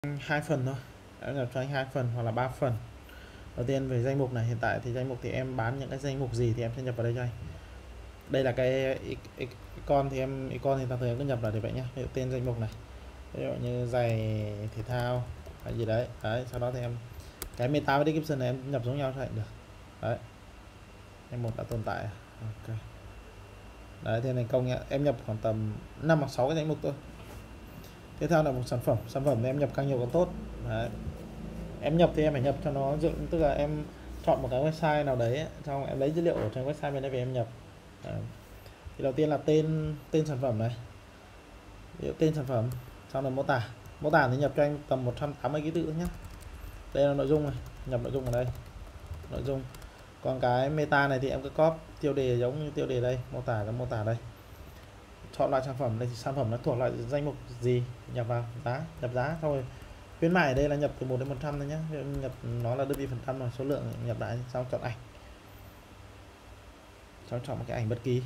Hai phần thôi, em nhập cho anh hai phần hoặc là ba phần. Đầu tiên về danh mục này, hiện tại thì danh mục thì em bán những cái danh mục gì thì em sẽ nhập vào đây cho anh. Đây là cái icon thì icon thì tạm thời em cứ nhập vào để vậy nhá. Ví dụ tên danh mục này, ví dụ như giày thể thao hay gì đấy, sau đó thì em cái meta với description này em nhập giống nhau cho được. Đấy, danh mục đã tồn tại. Ok, đấy thì thành công nhá. Em nhập khoảng tầm 5 hoặc 6 cái danh mục thôi. Tiếp theo là một sản phẩm thì em nhập càng nhiều càng tốt. Đấy, em nhập thì em phải nhập cho nó dựng, tức là em chọn một cái website nào đấy, xong em lấy dữ liệu ở trên website bên đây về em nhập. Đấy. Thì đầu tiên là tên sản phẩm này, ví dụ tên sản phẩm, xong là mô tả thì nhập cho anh tầm 180 ký tự nhé. Đây là nội dung này, nhập nội dung ở đây, nội dung. Còn cái meta này thì em cứ copy tiêu đề giống như tiêu đề đây, mô tả là mô tả đây. Chọn loại sản phẩm đây, thì sản phẩm nó thuộc loại danh mục gì, nhập vào giá, nhập giá. Xong rồi khuyến mại ở đây là nhập từ 1 đến 100 thôi nhé, nhập nó là đơn vị phần trăm rồi, số lượng nhập lại. Xong chọn ảnh, xong chọn một cái ảnh bất kỳ.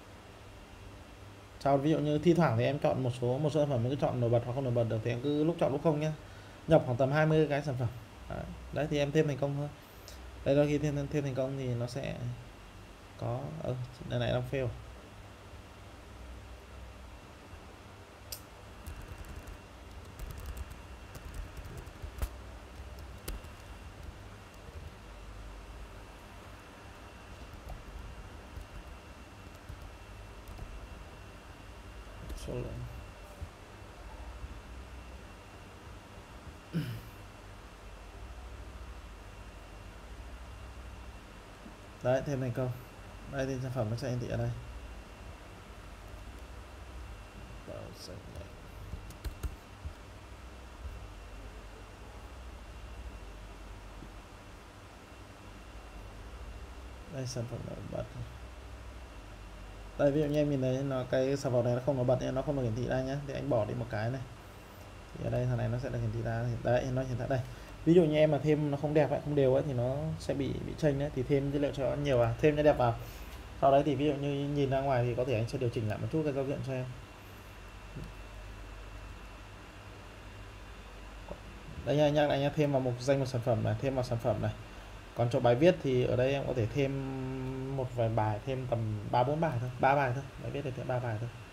Sau ví dụ như thi thoảng thì em chọn một số sản phẩm, cứ chọn nổi bật hoặc không nổi bật được thì em cứ lúc chọn lúc không nhé. Nhập khoảng tầm 20 cái sản phẩm. Đấy thì em thêm thành công thôi. Đây đôi khi thêm thành công thì nó sẽ có đây này, đang fail. Số lượng đấy, thêm thành công. Đây thì sản phẩm nó sẽ hiển thị ở đây. Đây sản phẩm nổi bật. Đây ví dụ như em nhìn thấy nó cái sản phẩm này nó không nổi bật nên nó không được hiển thị ra nhé, thì anh bỏ đi một cái này thì ở đây thằng này nó sẽ được hiển thị ra. Đấy, nó hiển thị đây. Ví dụ như em mà thêm nó không đẹp ấy, không đều ấy thì nó sẽ bị chênh đấy, thì thêm dữ liệu cho nó nhiều vào, thêm cho đẹp vào. Sau đấy thì ví dụ như nhìn ra ngoài thì có thể anh sẽ điều chỉnh lại một chút cái giao diện cho em. Đây nha, nhắc lại nha, thêm vào mục danh một sản phẩm này, thêm vào sản phẩm này. Còn cho bài viết thì ở đây em có thể thêm một vài bài, thêm tầm 3-4 bài thôi, 3 bài thôi, bài viết thì thêm 3 bài thôi.